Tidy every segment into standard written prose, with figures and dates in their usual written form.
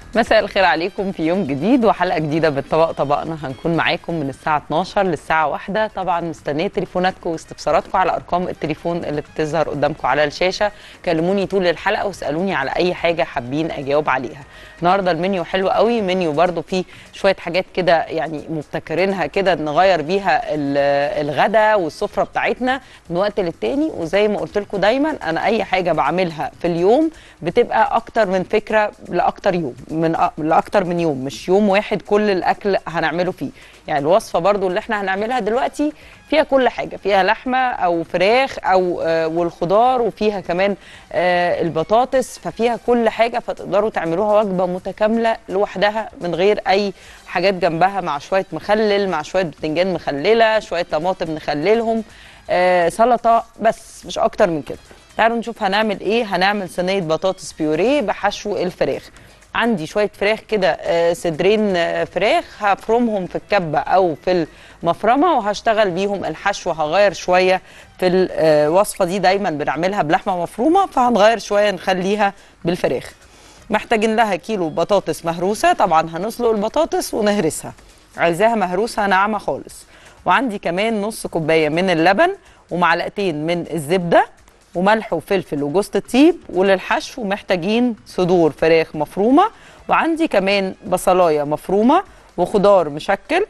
مساء الخير عليكم في يوم جديد وحلقة جديدة بالطبق طبقنا. هنكون معاكم من الساعة 12 للساعة 1. طبعا مستنية تليفوناتكم واستفساراتكم على أرقام التليفون اللي بتظهر قدامكم على الشاشة. كلموني طول الحلقة واسألوني على أي حاجة حابين أجاوب عليها. النهاردة المنيو حلو قوي، منيو برضو فيه شوية حاجات كده يعني مبتكرينها كده نغير بيها الغدا والسفرة بتاعتنا من وقت للتاني. وزي ما قلت لكم دايما أنا أي حاجة بعملها في اليوم بتبقى أكتر من فكرة لأكتر يوم لأكتر من يوم، مش يوم واحد كل الأكل هنعمله فيه. يعني الوصفة برضو اللي احنا هنعملها دلوقتي فيها كل حاجة، فيها لحمة أو فراخ أو والخضار، وفيها كمان البطاطس، ففيها كل حاجة، فتقدروا تعملوها وجبة متكاملة لوحدها من غير أي حاجات جنبها، مع شوية مخلل، مع شوية بتنجان مخللة، شوية طماطم نخللهم، سلطة، بس مش أكتر من كده. تعالوا نشوف هنعمل ايه. هنعمل صينيه بطاطس بيوريه بحشو الفراخ. عندي شويه فراخ كده، صدرين فراخ، هفرمهم في الكبه او في المفرمه وهشتغل بيهم الحشو. هغير شويه في الوصفه دي، دايما بنعملها بلحمه مفرومه، فهنغير شويه نخليها بالفراخ. محتاجين لها كيلو بطاطس مهروسه، طبعا هنسلق البطاطس ونهرسها، عايزاها مهروسه ناعمه خالص. وعندي كمان نص كوبايه من اللبن ومعلقتين من الزبده وملح وفلفل وجوز الطيب. وللحشو محتاجين صدور فراخ مفرومه، وعندي كمان بصلايه مفرومه وخضار مشكل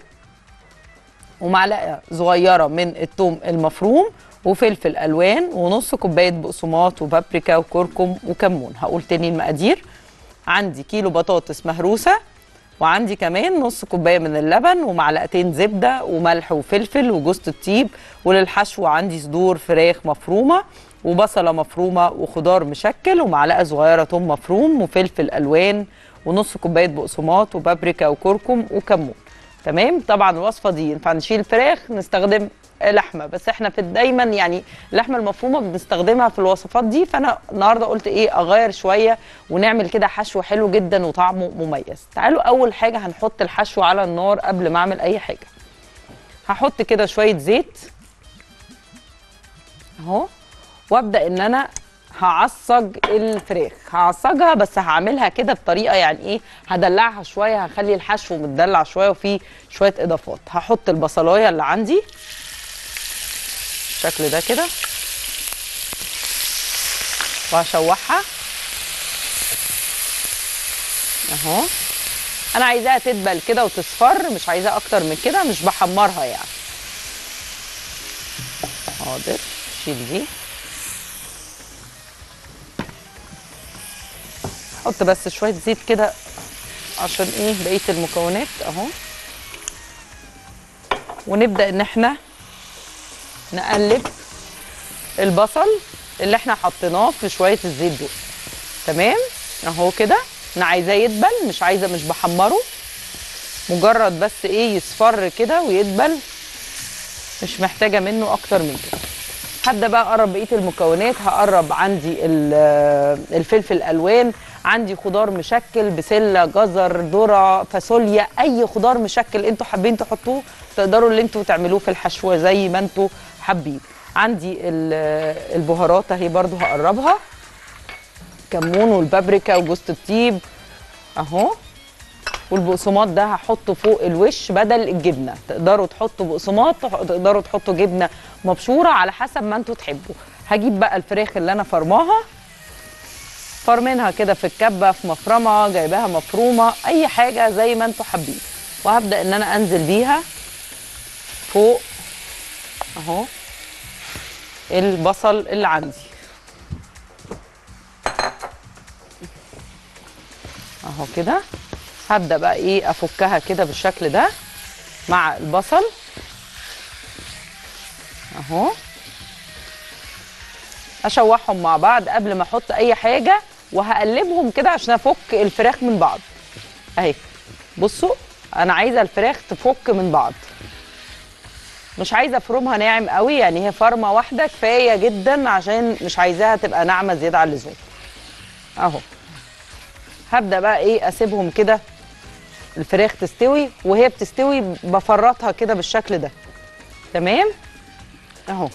ومعلقه صغيره من الثوم المفروم وفلفل الوان ونص كوبايه بقسماط وبابريكا وكركم وكمون. هقول تاني المقادير. عندي كيلو بطاطس مهروسه، وعندي كمان نص كوبايه من اللبن ومعلقتين زبده وملح وفلفل وجوز الطيب. وللحشو عندي صدور فراخ مفرومه وبصله مفرومه وخضار مشكل ومعلقه صغيره ثوم مفروم وفلفل الوان ونص كوبايه بقسماط وبابريكا وكركم وكمون. تمام. طبعا الوصفه دي ينفع نشيل فراخ نستخدم لحمه، بس احنا في دايما يعني اللحمه المفرومه بنستخدمها في الوصفات دي، فانا النهارده قلت ايه اغير شويه ونعمل كده حشو حلو جدا وطعمه مميز. تعالوا اول حاجه هنحط الحشو على النار قبل ما اعمل اي حاجه. هحط كده شويه زيت اهو، وابدا ان انا هعصج الفراخ. هعصجها بس هعملها كده بطريقه يعني ايه، هدلعها شويه، هخلي الحشو متدلع شويه وفيه شويه اضافات. هحط البصلايه اللي عندي بالشكل ده كده وهشوحها اهو. انا عايزاها تدبل كده وتصفر، مش عايزاها اكتر من كده، مش بحمرها يعني. حاضر، شيل دي. حط بس شويه زيت كده عشان ايه بقيه المكونات اهو. ونبدا ان احنا نقلب البصل اللي احنا حطيناه في شويه الزيت دول. تمام اهو كده. انا عايزاه يدبل، مش بحمره، مجرد بس ايه يصفر كده ويدبل، مش محتاجه منه اكتر من كده. هبدا بقى اقرب بقيه المكونات. هقرب عندي الفلفل الالوان، عندي خضار مشكل، بسله، جزر، ذره، فاصوليا، اي خضار مشكل انتوا حابين تحطوه تقدروا اللي انتوا تعملوه في الحشوه زي ما انتوا حابين. عندي البهارات اهي برضو هقربها، كمون والبابريكا وجوز الطيب اهو. والبقسماط ده هحطه فوق الوش بدل الجبنه. تقدروا تحطوا بقسماط، تقدروا تحطوا جبنه مبشوره على حسب ما انتوا تحبوا. هجيب بقى الفراخ اللي انا فرماها، فرمينها كده في الكبه، في مفرمه، جايباها مفرومه، اي حاجه زي ما انتوا حابين. وهبدا ان انا انزل بيها فوق اهو البصل اللي عندي اهو كده. هبدا بقى ايه افكها كده بالشكل ده مع البصل اهو، اشوحهم مع بعض قبل ما احط اي حاجه، وهقلبهم كده عشان افك الفراخ من بعض اهي. بصوا انا عايزه الفراخ تفك من بعض، مش عايزه افرمها ناعم قوي، يعني هي فرمه واحده كفايه جدا عشان مش عايزاها تبقى ناعمه زياده عن اللزوم اهو. هبدا بقى ايه اسيبهم كده الفراخ تستوي، وهي بتستوي بفرطها كده بالشكل ده. تمام اهو.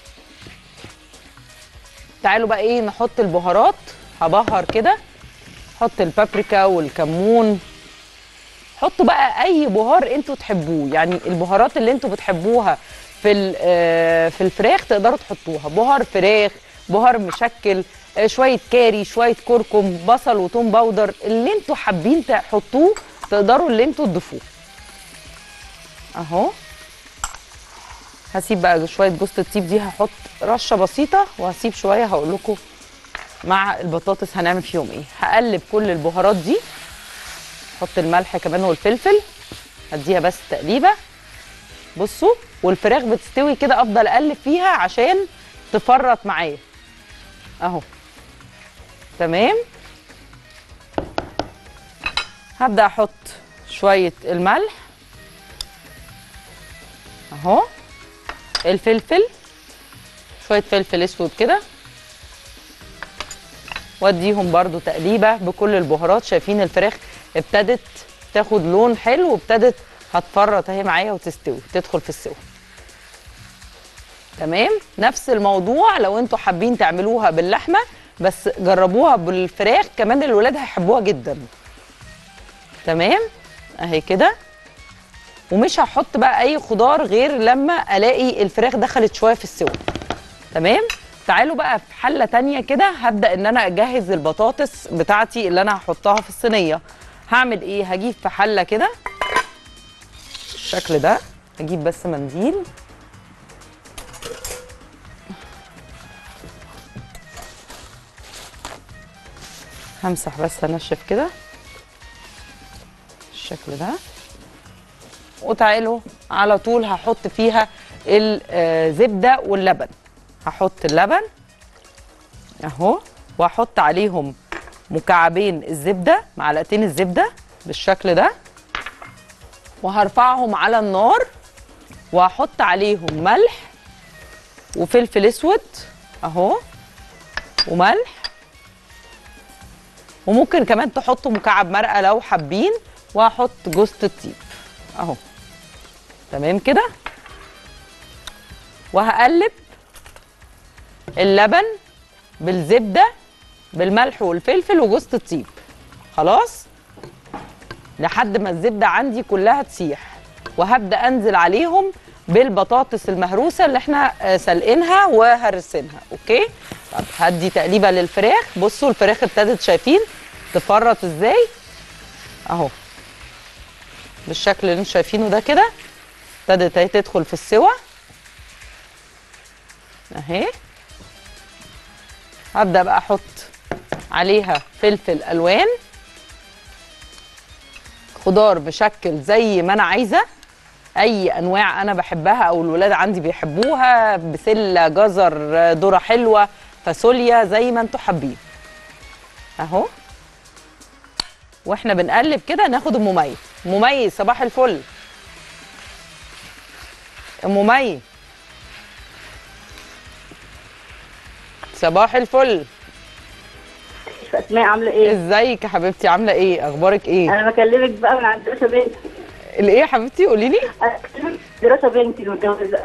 تعالوا بقى ايه نحط البهارات. هبهر كده، حط البابريكا والكمون. حطوا بقى اي بهار انتوا تحبوه، يعني البهارات اللي انتوا بتحبوها في الفراخ تقدروا تحطوها، بهار فراخ، بهار مشكل، شويه كاري، شويه كركم، بصل وتوم باودر، اللي انتوا حابين تحطوه تقدروا اللي انتوا تضيفوه. اهو هسيب بقى شويه جوز الطيب دي، هحط رشه بسيطه وهسيب شويه هقول لكم مع البطاطس هنعمل فيهم ايه. هقلب كل البهارات دي، احط الملح كمان والفلفل، هديها بس تقليبه. بصوا والفراخ بتستوي كده افضل اقلب فيها عشان تفرط معايا اهو. تمام. هبدا احط شويه الملح اهو، الفلفل، شويه فلفل اسود كده، واديهم برضو تقليبه بكل البهارات. شايفين الفراخ ابتدت تاخد لون حلو وابتدت هتفرط اهي معايا وتستوي تدخل في السوا. تمام. نفس الموضوع لو انتوا حابين تعملوها باللحمه، بس جربوها بالفراخ كمان الولاد هيحبوها جدا. تمام اهي كده. ومش هحط بقى اي خضار غير لما الاقي الفراخ دخلت شويه في السوا. تمام. تعالوا بقى في حله تانية كده، هبدا ان انا اجهز البطاطس بتاعتي اللي انا هحطها في الصينيه. هعمل ايه؟ هجيب في حله كده بالشكل ده، هجيب بس منديل همسح بس انشف كده بالشكل ده. وتعالوا على طول هحط فيها الزبده واللبن. هحط اللبن اهو، وهحط عليهم مكعبين الزبده، معلقتين الزبده بالشكل ده، وهرفعهم على النار وهحط عليهم ملح وفلفل اسود اهو وملح، وممكن كمان تحطوا مكعب مرقه لو حابين، وهحط جوز الطيب اهو. تمام كده. وهقلب اللبن بالزبده بالملح والفلفل وجوز الطيب خلاص لحد ما الزبده عندي كلها تسيح، وهبدا انزل عليهم بالبطاطس المهروسه اللي احنا سلقينها وهرسينها. اوكي. طب هدي تقليبه للفراخ. بصوا الفراخ ابتدت شايفين تفرط ازاي اهو بالشكل اللي انتم شايفينه ده كده، ابتدت اهي تدخل في السوا اهي. هبدا بقى احط عليها فلفل الوان، خضار مشكل زي ما انا عايزه، اي انواع انا بحبها او الولاد عندي بيحبوها، بسله، جزر، ذره حلوه، فاصوليا، زي ما انتوا حابين اهو. واحنا بنقلب كده ناخد المميز. مميز صباح الفل. مميز صباح الفل. اسماء عامله ايه؟ ازيك يا حبيبتي؟ عامله ايه؟ اخبارك ايه؟ انا بكلمك بقى من عند دراسه بنتي. الايه يا حبيبتي؟ قولي لي. دراسه بنتي المتجوزه.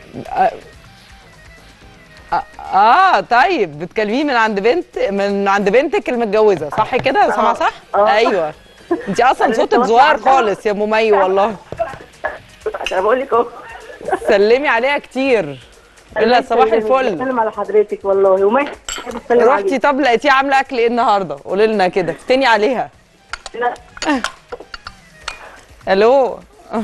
طيب بتكلميني من عند بنتك المتجوزه صح كده؟ سامعه صح؟ ايوه. انت اصلا صوتك صغير خالص يا ممي والله. انا بقول لك اهو. سلمي عليها كتير. الا صباح الفل. بسلم على حضرتك والله. وما بتسلم عليك. رحتي طب لقيتيها عامله اكل ايه النهارده؟ قولي لنا كده، افتني عليها. لا. الو.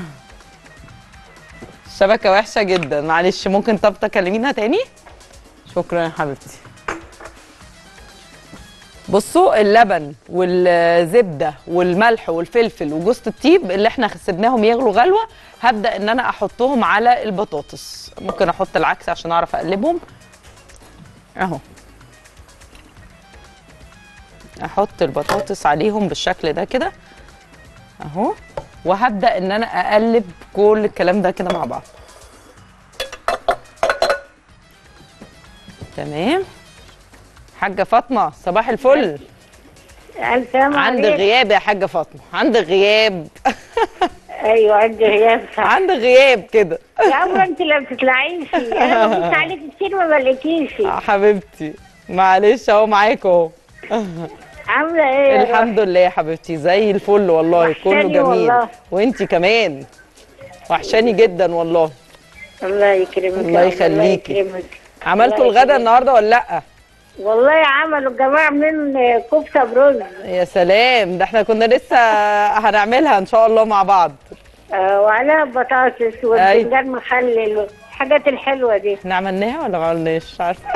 الشبكه وحشه جدا، معلش ممكن طب تكلمينها تاني؟ شكرا يا حبيبتي. بصوا اللبن والزبده والملح والفلفل وجوز الطيب اللي احنا سيبناهم يغلوا غلوه، هبدا ان انا احطهم على البطاطس. ممكن احط العكس عشان اعرف اقلبهم اهو. احط البطاطس عليهم بالشكل ده كده اهو، وهبدا ان انا اقلب كل الكلام ده كده مع بعض. تمام. حاجه فاطمه صباح الفل. عندك غياب يا حاجه فاطمه، عندك غياب. ايوه عندي غياب. عندك غياب كده. يا عمرو انت اللي ما بتطلعيش، انا ببص عليكي كتير ما بلاقيكيش. حبيبتي معلش اهو معاك اهو. عامله ايه يا الحمد لله يا حبيبتي، زي الفل والله، كله وحشاني جميل. والله. وانتي كمان وحشاني جدا والله. الله يكرمك الله يا رب، يخليكي. يكرمك. عملتوا الله الغدا يخليك. النهارده ولا لا؟ والله عملوا الجماعه من كفته برز. يا سلام، ده احنا كنا لسه هنعملها ان شاء الله مع بعض. وعليها بطاطس والبتنجان مخلل والحاجات الحلوه دي. احنا عملناها ولا ما عملناش؟ مش عارفه.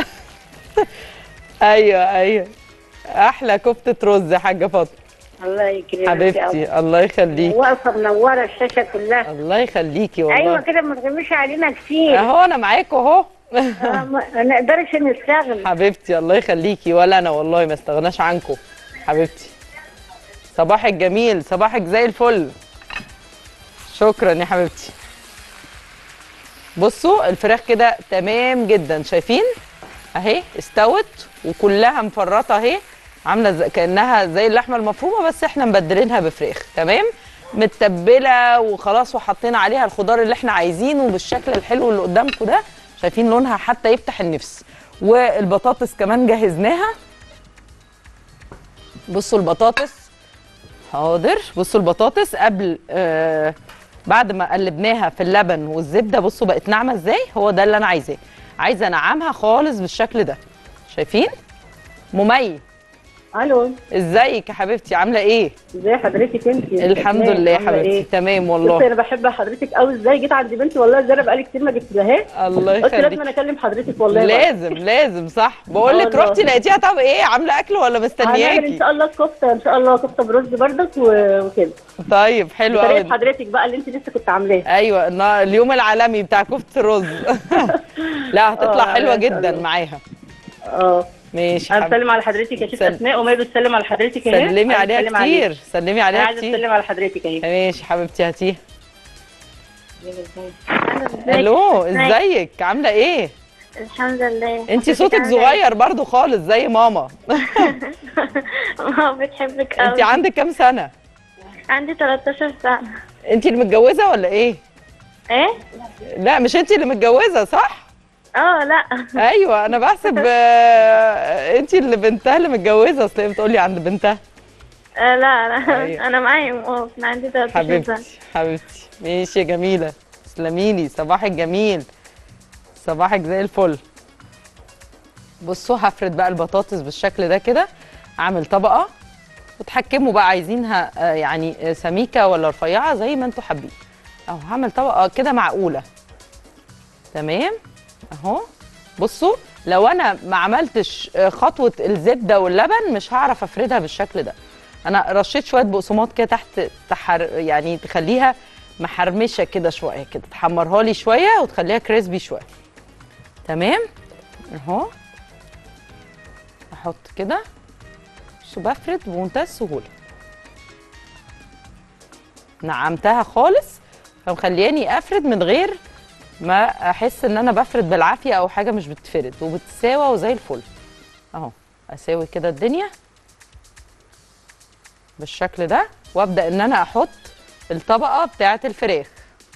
ايوه احلى كفته رز يا حاجه فاطمه. الله يكرمك يا رب. حبيبتي الله يخليكي. واقفه منوره الشاشه كلها. الله يخليكي والله. ايوه كده، ما تغميش علينا كتير. اهو انا معاكوا اهو. ما نقدرش نستغنى. حبيبتي الله يخليكي، ولا انا والله ما استغناش عنكم. حبيبتي صباحك جميل، صباحك زي الفل. شكرا يا حبيبتي. بصوا الفراخ كده تمام جدا، شايفين اهي استوت وكلها مفرطه اهي، عامله كانها زي اللحمه المفرومه، بس احنا مبدلينها بفراخ. تمام، متبله وخلاص، وحطينا عليها الخضار اللي احنا عايزينه بالشكل الحلو اللي قدامكم ده. شايفين لونها حتى يفتح النفس. والبطاطس كمان جهزناها. بصوا البطاطس، حاضر. بصوا البطاطس قبل بعد ما قلبناها في اللبن والزبده، بصوا بقت ناعمه ازاي. هو ده اللي انا عايزاه، عايزه انعمها خالص بالشكل ده. شايفين؟ ممي، الو، ازيك يا حبيبتي؟ عامله ايه؟ ازي حضرتك انت؟ الحمد لله يا حبيبتي. إيه؟ تمام بصي والله. انا بحب حضرتك قوي. ازاي جيت عند بنتي والله، ازاي انا بقالي كتير ما جبتلهاش. الله قلت لازم يخليك. انا اكلم حضرتك والله. لازم صح. بقول لك والله. رحتي لقيتيها. طب ايه، عامله اكل ولا هنعمل ان مستنياكي؟ شاء الله كفته، ان شاء الله كفته برز بردك وكده. طيب حلو بطريقه قوي. حضرتك بقى اللي انت لسه كنت عاملاها. ايوه اليوم العالمي بتاع كفته الرز. لا هتطلع حلوه إن شاء جدا الله. معاها. اه ماشي انا حبيبتي. بسلم على حضرتك يا شيخ اسماء، وما بتسلم على حضرتك اهي. سلمي عايزة عليها أسلم عليك. كتير، سلمي انا عليها عايزه كتير. اسلم على حضرتك اهي. ماشي حبيبتي، هاتيها. ازيك؟ الو، ازيك؟ عامله ايه؟ الحمد لله. انتي صوتك صغير برضو خالص زي ماما. ماما بتحبك قوي. انتي عندك كام سنه؟ عندي 13 سنة. انتي اللي متجوزه ولا ايه؟ ايه؟ لا مش انتي اللي متجوزه صح؟ لا. ايوه انا بحسب انتي اللي بنتها اللي متجوزه، اصل هي بتقولي عند بنتها. لا انا أيوة. انا معاهم. انا عندي 13 سنة. حبيبتي حبيبتي، ماشي يا جميله، تسلميلي. صباحك جميل، صباحك زي الفل. بصوا هفرد بقى البطاطس بالشكل ده كده، اعمل طبقه وتحكموا بقى عايزينها يعني سميكه ولا رفيعه زي ما انتوا حابين. اهو هعمل طبقه كده معقوله. تمام اهو. بصوا لو انا ما عملتش خطوه الزبده واللبن مش هعرف افردها بالشكل ده. انا رشيت شويه بقسماط كده تحت يعني تخليها محرمشه كده شويه كده، تحمرها لي شويه وتخليها كريسبي شويه. تمام اهو. احط كده بفرد بمنتهى السهوله. نعمتها خالص فمخلياني افرد من غير ما احس ان انا بفرد بالعافيه او حاجه مش بتفرد، وبتساوى وزي الفل اهو. اساوي كده الدنيا بالشكل ده، وابدا ان انا احط الطبقه بتاعه الفراخ.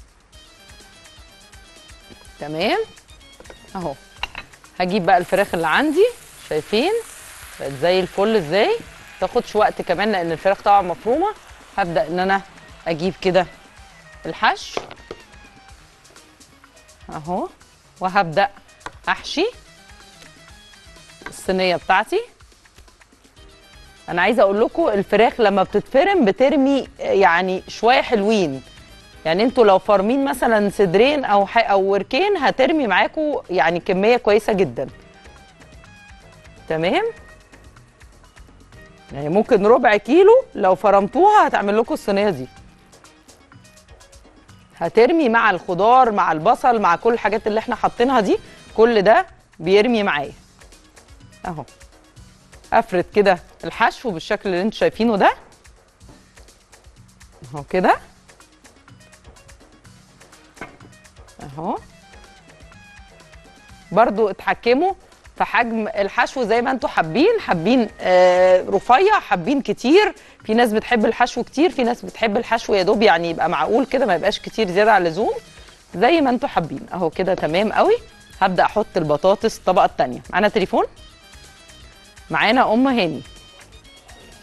تمام اهو. هجيب بقى الفراخ اللي عندي، شايفين بقت زي الفل ازاي، تاخدش وقت كمان لان الفراخ طبعا مفرومه. هبدا ان انا اجيب كده الحشو اهو، وهبدا احشي الصينيه بتاعتي. انا عايزه اقول لكم الفراخ لما بتتفرم بترمي يعني شويه حلوين، يعني انتوا لو فارمين مثلا صدرين او وركين هترمي معاكم يعني كميه كويسه جدا. تمام، يعني ممكن ربع كيلو لو فرمتوها هتعمل لكم الصينيه دي، هترمي مع الخضار مع البصل مع كل الحاجات اللي احنا حاطينها دي، كل ده بيرمي معايا اهو. افرد كده الحشو بالشكل اللي انتوا شايفينه ده اهو كده اهو. برضو اتحكموا في حجم الحشو زي ما انتوا حابين رفيع، حابين كتير. في ناس بتحب الحشو كتير، في ناس بتحب الحشو يا دوب يعني يبقى معقول كده، ما يبقاش كتير زياده عن اللزوم، زي ما انتوا حابين اهو كده. تمام قوي. هبدا احط البطاطس الطبقه الثانيه. معانا تليفون، معانا ام هاني.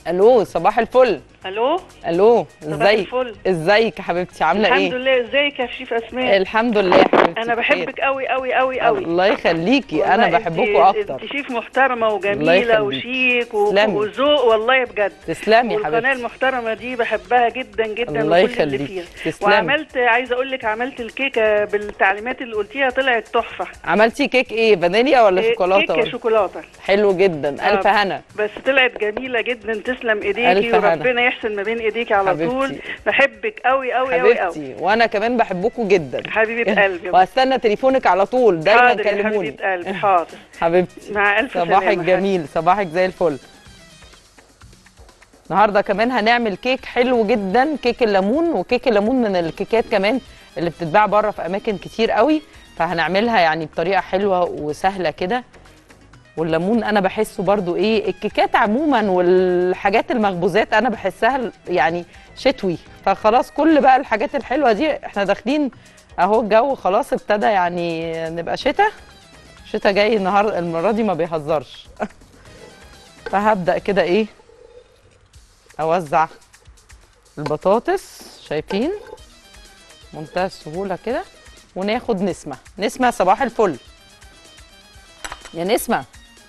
الو صباح الفل. الو الو صباح ازيك؟ الفل. ازيك يا حبيبتي عامله ايه؟ الحمد لله. ازيك يا شيف اسماء؟ الحمد لله يا حبيبتي انا بخير. بحبك قوي قوي قوي قوي. الله يخليكي، انا والله بحبكوا اكتر. انت شيف محترمه الله وجميله يخليكي. وشيك تسلمي. وذوق والله بجد. تسلمي يا والقناه حبيبتي. المحترمه دي بحبها جدا جدا الله وكل اللي يخليكي. فيها. تسلمي. عايزه اقول لك عملت الكيكه بالتعليمات اللي قلتيها طلعت تحفه. عملتي كيك ايه، فانيليا ولا شوكولاته؟ كيكه ولا؟ شوكولاته. حلو جدا، الف هنا. بس طلعت جميله جدا، تسلم ألف ايديكي هنا. وربنا يحسن ما بين ايديكي على حبيبتي. طول. بحبك قوي قوي قوي قوي. حبيبتي وانا كمان بحبكوا جدا حبيبه قلبي. وهستنى تليفونك على طول دايما، حاضر يا كلموني. حبيبه قلبي. حاضر حبيبتي مع الف سلامه. صباحك جميل، صباحك زي الفل. النهارده كمان هنعمل كيك حلو جدا، كيك الليمون. وكيك الليمون من الكيكات كمان اللي بتتباع بره في اماكن كتير قوي، فهنعملها يعني بطريقه حلوه وسهله كده. والليمون انا بحسه برضو ايه، الكيكات عموما والحاجات المخبوزات انا بحسها يعني شتوي، فخلاص كل بقى الحاجات الحلوه دي احنا داخلين اهو، الجو خلاص ابتدى يعني نبقى شتاء. شتاء جاي النهارده، المره دي ما بيهزرش. فهبدا كده ايه، اوزع البطاطس، شايفين منتهى السهوله كده. وناخد نسمه. نسمه صباح الفل يا نسمه.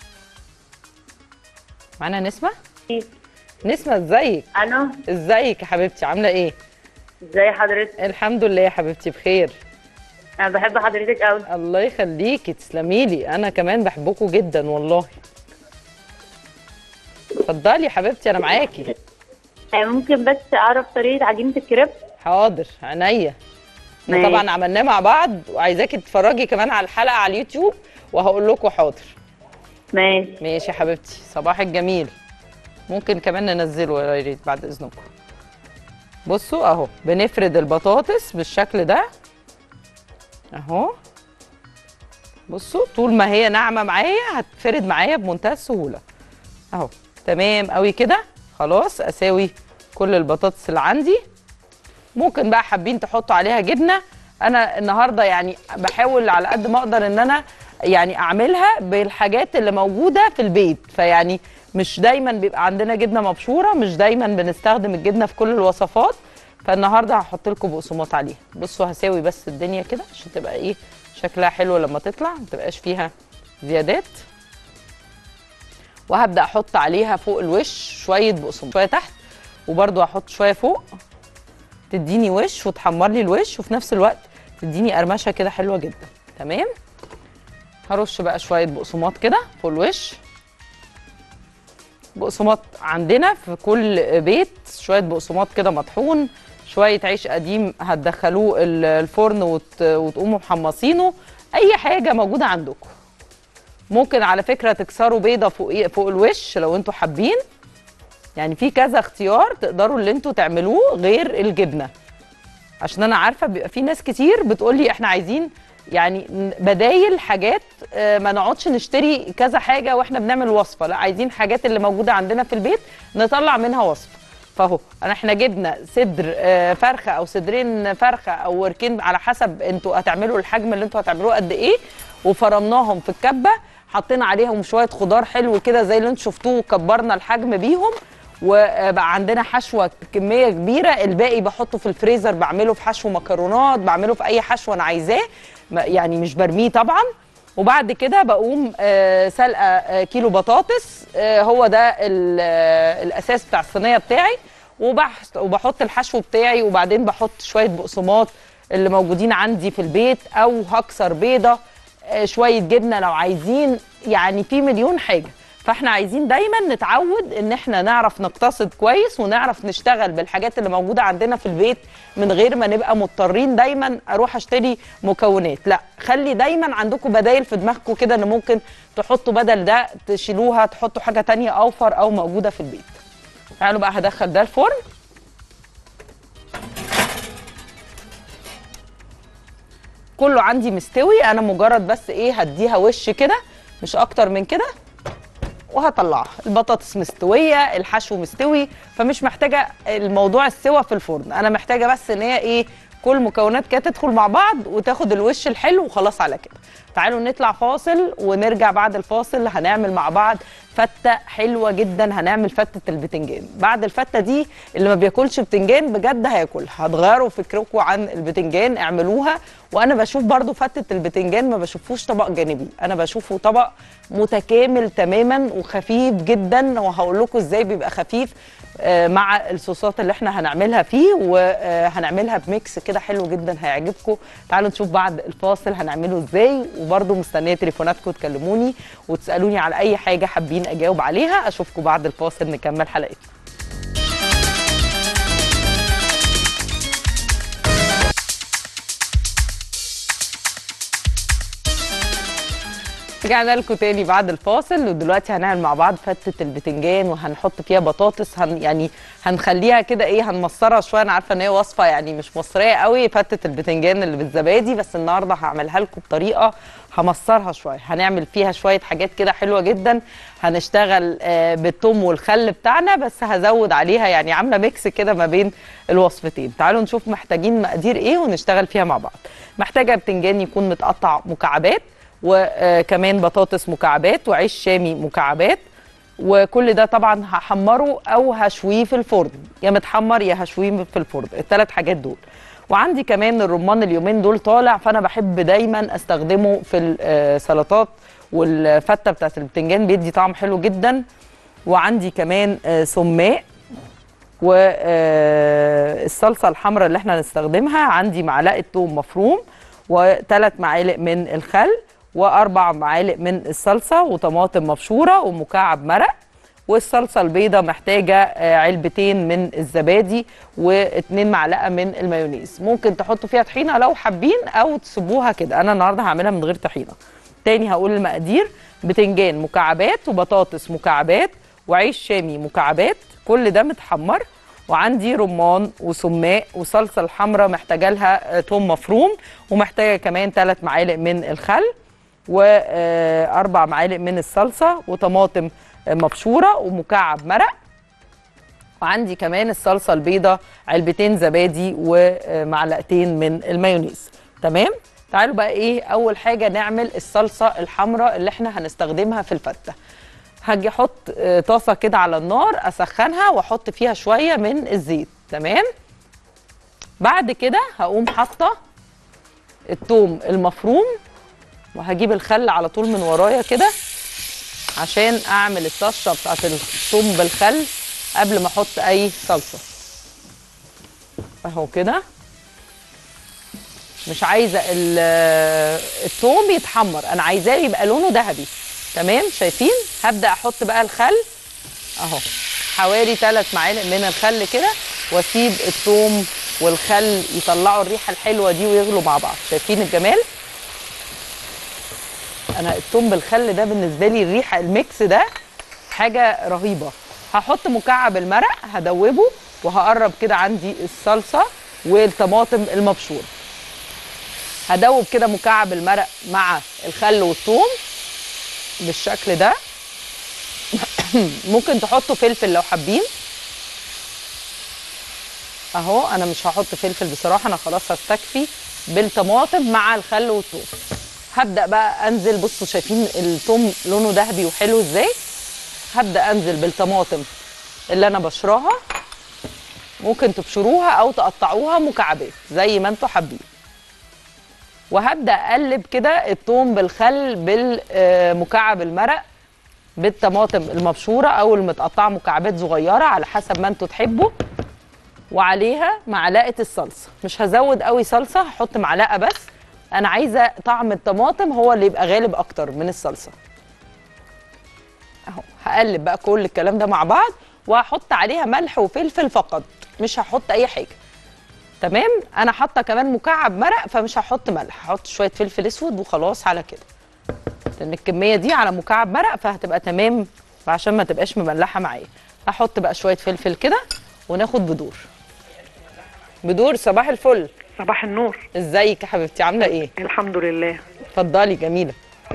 معانا نسمه؟ نسمه ازيك؟ انا ازيك يا حبيبتي عامله ايه؟ ازي حضرتك؟ الحمد لله يا حبيبتي بخير. انا بحب حضرتك قوي. الله يخليكي، تسلمي لي، انا كمان بحبكوا جدا والله. اتفضلي يا حبيبتي انا معاكي. ممكن بس اعرف طريقه عجينه الكريب؟ حاضر عينيا. احنا ماشي. طبعا عملناه مع بعض، وعايزاكي تتفرجي كمان على الحلقه على اليوتيوب وهقول لكم حاضر. ماشي. ماشي يا حبيبتي، صباحك جميل. ممكن كمان ننزله يا ريت بعد اذنكم. بصوا اهو بنفرد البطاطس بالشكل ده اهو. بصوا طول ما هي ناعمه معايا هتفرد معايا بمنتهى السهوله اهو. تمام قوي كده. خلاص اساوي كل البطاطس اللي عندي. ممكن بقى حابين تحطوا عليها جبنه. انا النهارده يعني بحاول على قد ما اقدر ان انا يعني اعملها بالحاجات اللي موجوده في البيت، فيعني مش دايما بيبقى عندنا جبنه مبشوره، مش دايما بنستخدم الجبنه في كل الوصفات. فالنهارده هحط لكم بقسماط عليها. بصوا هساوي بس الدنيا كده عشان تبقى ايه شكلها حلو لما تطلع، ما تبقاش فيها زيادات. وهبدا احط عليها فوق الوش شويه بقسماط، شويه تحت وبرده هحط شويه فوق، تديني وش وتحمر لي الوش وفي نفس الوقت تديني قرمشه كده حلوه جدا. تمام. هرش بقى شويه بقسماط كده فوق الوش. بقسماط عندنا في كل بيت شويه بقسماط كده مطحون، شويه عيش قديم هتدخلوه الفرن وتقوموا محمصينه. اي حاجه موجوده عندكم. ممكن على فكره تكسروا بيضه فوق الوش لو انتوا حابين. يعني في كذا اختيار تقدروا اللي انتوا تعملوه غير الجبنه، عشان انا عارفه بيبقى في ناس كتير بتقولي احنا عايزين يعني بدايل حاجات، ما نقعدش نشتري كذا حاجه واحنا بنعمل وصفه، لا عايزين حاجات اللي موجوده عندنا في البيت نطلع منها وصفه. فاهو احنا جبنا صدر فرخه او صدرين فرخه او وركين على حسب انتوا هتعملوا الحجم اللي انتوا هتعملوه قد ايه، وفرمناهم في الكبه، حطينا عليهم شويه خضار حلو كده زي اللي انتوا شفتوه وكبرنا الحجم بيهم، وبقى عندنا حشوه كميه كبيره. الباقي بحطه في الفريزر، بعمله في حشو مكرونات، بعمله في اي حشو انا عايزاه، يعني مش برميه طبعا. وبعد كده بقوم سلقه كيلو بطاطس، هو ده الاساس بتاع الصينيه بتاعي، وبحط الحشو بتاعي، وبعدين بحط شويه بقسماط اللي موجودين عندي في البيت، او هكسر بيضه، شويه جبنه لو عايزين، يعني في مليون حاجه. فاحنا عايزين دايما نتعود ان احنا نعرف نقتصد كويس ونعرف نشتغل بالحاجات اللي موجوده عندنا في البيت من غير ما نبقى مضطرين دايما اروح اشتري مكونات. لا، خلي دايما عندكم بدايل في دماغكم كده، ان ممكن تحطوا بدل ده تشيلوها تحطوا حاجه تانية اوفر او موجوده في البيت. تعالوا بقى هدخل ده الفرن. كله عندي مستوي، انا مجرد بس ايه هديها وش كده مش اكتر من كده وهطلعها. البطاطس مستويه، الحشو مستوي، فمش محتاجه الموضوع السوا في الفرن، انا محتاجه بس ان هي ايه كل مكونات كده تدخل مع بعض وتاخد الوش الحلو وخلاص على كده. تعالوا نطلع فاصل ونرجع بعد الفاصل هنعمل مع بعض فتة حلوة جدا. هنعمل فتة البتنجان. بعد الفتة دي اللي ما بياكلش بتنجان بجد هياكلها. هتغيروا فكركم عن البتنجان، اعملوها. وانا بشوف برضو فتة البتنجان ما بشوفوش طبق جانبي، انا بشوفه طبق متكامل تماما وخفيف جدا. وهقول لكم ازاي بيبقى خفيف مع الصوصات اللي احنا هنعملها فيه، وهنعملها بميكس كده حلو جدا هيعجبكم. تعالوا نشوف بعد الفاصل هنعمله ازاي. وبرضو مستنيه تليفوناتكم تكلموني وتسالوني على اي حاجه حابين اجاوب عليها. اشوفكم بعد الفاصل نكمل حلقتنا. رجعنا لكم تاني بعد الفاصل، ودلوقتي هنعمل مع بعض فتة البتنجان وهنحط فيها بطاطس. يعني هنخليها كده ايه، هنمصرها شويه. انا عارفه ان هي وصفه يعني مش مصريه قوي فتة البتنجان اللي بالزبادي، بس النهارده هعملها لكم بطريقه همصرها شويه. هنعمل فيها شويه حاجات كده حلوه جدا. هنشتغل بالثوم والخل بتاعنا، بس هزود عليها يعني عامله ميكس كده ما بين الوصفتين. تعالوا نشوف محتاجين مقادير ايه ونشتغل فيها مع بعض. محتاجه بتنجان يكون متقطع مكعبات، وكمان بطاطس مكعبات، وعيش شامي مكعبات. وكل ده طبعا هحمره او هشويه في الفرن، يا متحمر يا هشويه في الفرن، الثلاث حاجات دول. وعندي كمان الرمان اليومين دول طالع، فانا بحب دايما استخدمه في السلطات والفته بتاعت البتنجان، بيدي طعم حلو جدا. وعندي كمان سماق، والصلصه الحمراء اللي احنا هنستخدمها عندي معلقه ثوم مفروم، و3 معالق من الخل، و4 معالق من الصلصه، وطماطم مبشوره، ومكعب مرق. والصلصه البيضاء محتاجه علبتين من الزبادي، و2 معلقه من المايونيز. ممكن تحطوا فيها طحينه لو حابين، او تسيبوها كده. انا النهارده هعملها من غير طحينه. تاني هقول المقادير: بتنجان مكعبات، وبطاطس مكعبات، وعيش شامي مكعبات، كل ده متحمر. وعندي رمان وسماق، وصلصه الحمراء محتاجه لها ثوم مفروم، ومحتاجه كمان 3 معالق من الخل، و4 معالق من الصلصه، وطماطم مبشوره، ومكعب مرق. وعندي كمان الصلصه البيضاء علبتين زبادي، ومعلقتين من المايونيز. تمام. تعالوا بقى ايه، اول حاجه نعمل الصلصه الحمراء اللي احنا هنستخدمها في الفته. هاجي احط طاسه كده على النار، اسخنها واحط فيها شويه من الزيت. تمام. بعد كده هقوم حاطه الثوم المفروم، وهجيب الخل على طول من ورايا كده عشان اعمل الطشه بتاعت الثوم بالخل قبل ما احط اي صلصه. اهو كده. مش عايزه الثوم يتحمر، انا عايزاه يبقى لونه ذهبي. تمام. شايفين؟ هبدا احط بقى الخل اهو، حوالي 3 معالق من الخل كده، واسيب الثوم والخل يطلعوا الريحه الحلوه دي ويغلوا مع بعض. شايفين الجمال؟ انا الثوم بالخل ده بالنسبه لي الريحه الميكس ده حاجه رهيبه. هحط مكعب المرق هدوبه، وهقرب كده عندي الصلصه والطماطم المبشوره. هدوب كده مكعب المرق مع الخل والثوم بالشكل ده. ممكن تحطوا فلفل لو حابين. اهو انا مش هحط فلفل بصراحه، انا خلاص هستكفي بالطماطم مع الخل والثوم. هبدا بقى انزل. بصوا شايفين الثوم لونه ذهبي وحلو ازاي؟ هبدا انزل بالطماطم اللي انا بشراها. ممكن تبشروها او تقطعوها مكعبات زي ما انتوا حابين. وهبدا اقلب كده الثوم بالخل بالمكعب المرق بالطماطم المبشوره او المتقطعه مكعبات صغيره على حسب ما انتوا تحبوا. وعليها معلقه الصلصه. مش هزود قوي صلصه، هحط معلقه بس. انا عايزه طعم الطماطم هو اللي يبقى غالب اكتر من الصلصه. اهو هقلب بقى كل الكلام ده مع بعض، وهحط عليها ملح وفلفل فقط، مش هحط اي حاجه. تمام. انا حاطه كمان مكعب مرق، فمش هحط ملح، هحط شويه فلفل اسود وخلاص على كده، لان الكميه دي على مكعب مرق فهتبقى تمام، عشان ما تبقاش مملحه معايا. هحط بقى شويه فلفل كده، وناخد بدور. بدور صباح الفل. صباح النور. ازيك يا حبيبتي، عامله ايه؟ الحمد لله. اتفضلي. جميله.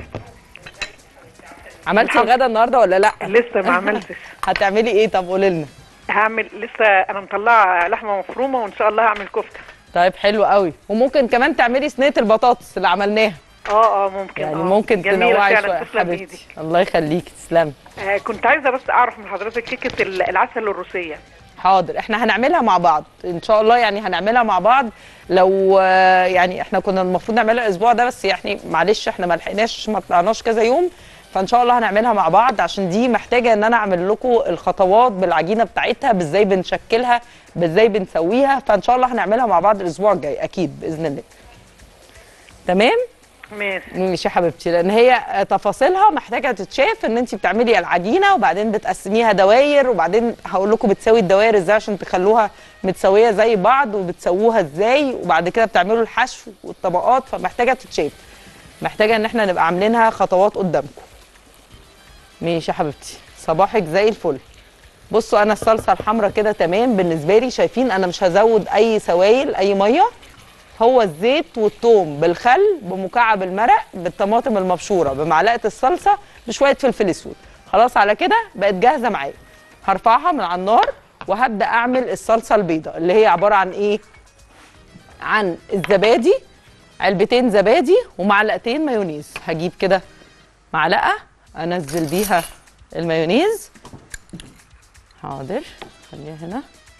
عملتي الغدا النهارده ولا لا؟ لسه ما عملتش. هتعملي ايه؟ طب قولي لنا. هعمل لسه، انا مطلعه لحمه مفرومه وان شاء الله هعمل كفته. طيب حلو قوي. وممكن كمان تعملي صينيه البطاطس اللي عملناها، ممكن. يعني ممكن جميلة تنوعي فعلا، شويه تسلم حبيبتي. ايدك. الله يخليكي، تسلمي. كنت عايزه بس اعرف من حضرتك كيكه العسل الروسيه. حاضر، احنا هنعملها مع بعض ان شاء الله، يعني هنعملها مع بعض. لو يعني احنا كنا المفروض نعملها الاسبوع ده، بس يعني معلش احنا ما لحقناش، ما طلعناش كذا يوم، فان شاء الله هنعملها مع بعض، عشان دي محتاجه ان انا اعمل لكم الخطوات بالعجينه بتاعتها، بازاي بنشكلها، بازاي بنسويها، فان شاء الله هنعملها مع بعض الاسبوع الجاي اكيد باذن الله. تمام. ماشي يا حبيبتي، لان هي تفاصيلها محتاجه تتشاف، ان انت بتعملي العجينه وبعدين بتقسميها دواير، وبعدين هقول لكم بتسوي الدواير ازاي عشان تخلوها متسويه زي بعض، وبتسووها ازاي، وبعد كده بتعملوا الحشو والطبقات، فمحتاجه تتشاف، محتاجه ان احنا نبقى عاملينها خطوات قدامكم. ماشي يا حبيبتي، صباحك زي الفل. بصوا انا الصلصه الحمراء كده تمام بالنسبه لي، شايفين انا مش هزود اي سوائل اي ميه، هو الزيت والثوم بالخل بمكعب المرق بالطماطم المبشوره بمعلقه الصلصه بشويه فلفل اسود، خلاص على كده بقت جاهزه معايا. هرفعها من على النار وهبدا اعمل الصلصه البيضاء اللي هي عباره عن ايه؟ عن الزبادي، علبتين زبادي ومعلقتين مايونيز. هجيب كده معلقه انزل بيها المايونيز، حاضر خليها هنا،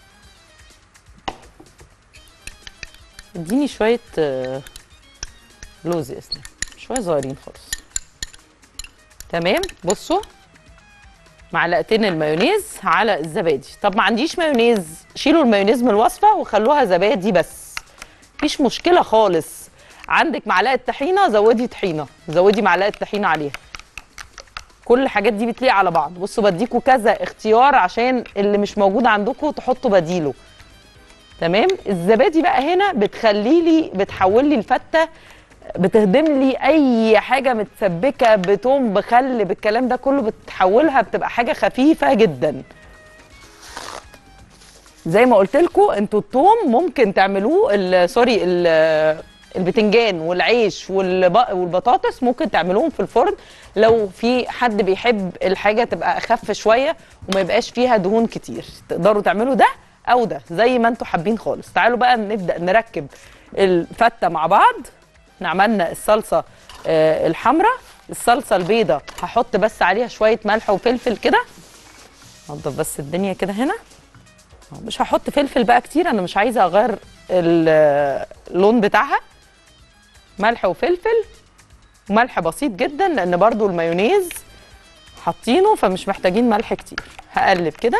اديني شويه لوز يا اسلام، شويه صغيرين خالص. تمام. بصوا معلقتين المايونيز على الزبادي. طب ما عنديش مايونيز، شيلوا المايونيز من الوصفه وخلوها زبادي بس، مفيش مشكله خالص. عندك معلقه طحينه، زودي طحينه، زودي معلقه طحينه عليها. كل الحاجات دي بتليق على بعض. بصوا بديكوا كذا اختيار عشان اللي مش موجود عندكم تحطوا بديله. تمام. الزبادي بقى هنا بتحول لي الفته، بتهدم لي اي حاجه متسبكه بتوم بخل بالكلام ده كله، بتحولها بتبقى حاجه خفيفه جدا. زي ما قلت لكم انتوا التوم ممكن تعملوه البتنجان والعيش والبطاطس ممكن تعملوهم في الفرن، لو في حد بيحب الحاجه تبقى اخف شويه وما يبقاش فيها دهون كتير، تقدروا تعملوا ده او ده زي ما انتوا حابين خالص. تعالوا بقى نبدا نركب الفته مع بعض. احنا عملنا الصلصه الحمراء، الصلصه البيضاء هحط بس عليها شويه ملح وفلفل كده، انضف بس الدنيا كده هنا، مش هحط فلفل بقى كتير، انا مش عايزه اغير اللون بتاعها. ملح وفلفل، وملح بسيط جدا لان برضو المايونيز حاطينه فمش محتاجين ملح كتير. هقلب كده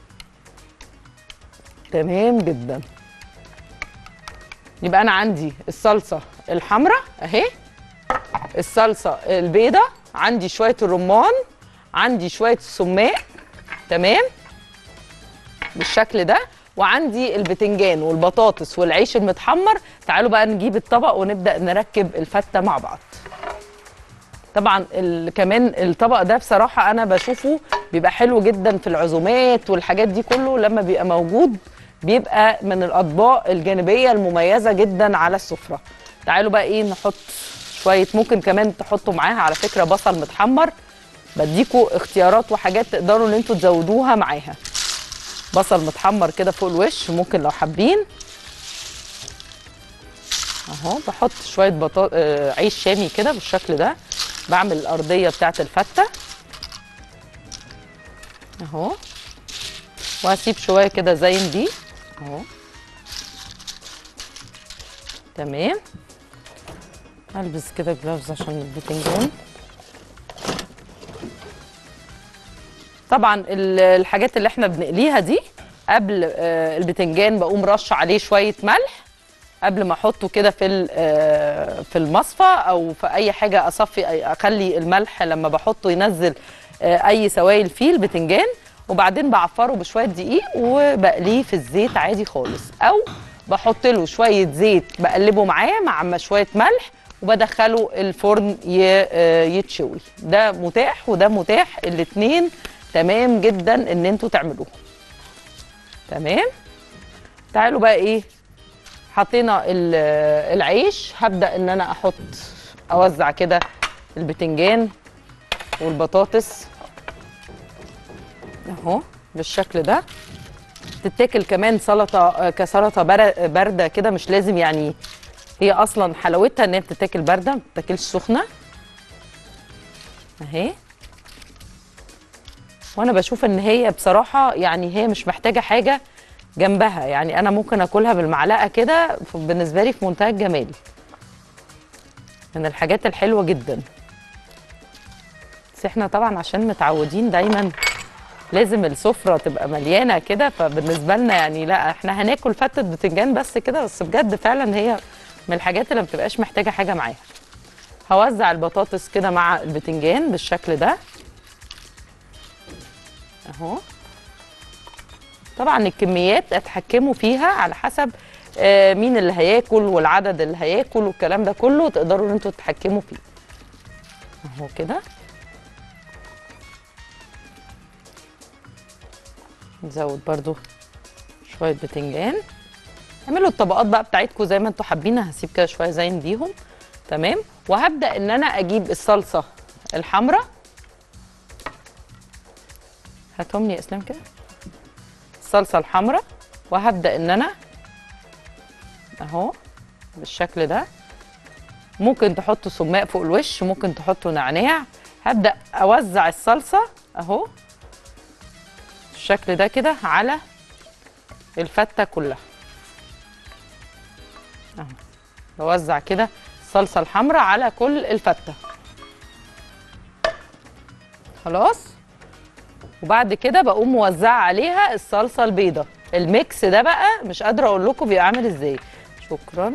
تمام جدا. يبقى انا عندي الصلصه الحمراء اهي، الصلصه البيضاء، عندي شويه الرمان، عندي شويه السماق تمام بالشكل ده، وعندي البتنجان والبطاطس والعيش المتحمر. تعالوا بقى نجيب الطبق ونبدا نركب الفته مع بعض. طبعا كمان الطبق ده بصراحه انا بشوفه بيبقى حلو جدا في العزومات والحاجات دي كله، لما بيبقى موجود بيبقى من الاطباق الجانبيه المميزه جدا على السفره. تعالوا بقى ايه نحط شويه، ممكن كمان تحطوا معاها على فكره بصل متحمر، بديكوا اختيارات وحاجات تقدروا ان انتوا تزودوها معاها. بصل متحمر كده فوق الوش ممكن لو حابين اهو. بحط شويه عيش شامي كده بالشكل ده، بعمل الارضيه بتاعت الفته اهو، وهسيب شويه كده زين دي اهو تمام. البس كده جلافز عشان البتنجان. طبعا الحاجات اللي احنا بنقليها دي قبل البتنجان بقوم رش عليه شويه ملح قبل ما احطه كده في المصفى او في اي حاجه اصفي، اخلي الملح لما بحطه ينزل اي سوائل فيه البتنجان، وبعدين بعفره بشويه دقيق وبقليه في الزيت عادي خالص، او بحط له شويه زيت بقلبه معاه مع شويه ملح وبدخله الفرن يتشوي. ده متاح وده متاح، الاتنين تمام جدا ان انتوا تعملوه. تمام. تعالوا بقى ايه، حطينا العيش، هبدا ان انا اوزع كده البتنجان والبطاطس اهو بالشكل ده. تتاكل كمان سلطه كسلطه بارده كده، مش لازم يعني. هي اصلا حلاوتها ان هي بتتاكل بارده، ما بتتاكلش سخنه اهي. وانا بشوف ان هي بصراحه يعني هي مش محتاجه حاجه جنبها، يعني انا ممكن اكلها بالمعلقه كده، بالنسبه لي في منتهى الجمال، من الحاجات الحلوه جدا. بس احنا طبعا عشان متعودين دايما لازم السفره تبقى مليانه كده، فبالنسبه لنا يعني لا، احنا هناكل فتة بتنجان بس كده. بس بجد فعلا هي من الحاجات اللي ما بتبقاش محتاجه حاجه معاها. هوزع البطاطس كده مع البتنجان بالشكل ده اهو. طبعا الكميات اتحكموا فيها على حسب مين اللي هياكل والعدد اللي هياكل والكلام ده كله، تقدروا ان انتوا تتحكموا فيه اهو كده. نزود برضو شويه بتنجان. اعملوا الطبقات بقى بتاعتكم زي ما انتوا حابين. هسيب كده شويه زين بيهم تمام. وهبدا ان انا اجيب الصلصه الحمراء. هاتهم لي يا اسلام كده. الصلصه الحمراء، وهبدا ان انا اهو بالشكل ده. ممكن تحطوا سماق فوق الوش، ممكن تحطوا نعناع. هبدا اوزع الصلصه اهو بالشكل ده كده على الفته كلها اهو. بوزع كده الصلصه الحمراء على كل الفته خلاص. وبعد كده بقوم موزعه عليها الصلصه البيضاء. الميكس ده بقى مش قادره اقول لكم بيبقى عامل ازاي. شكرا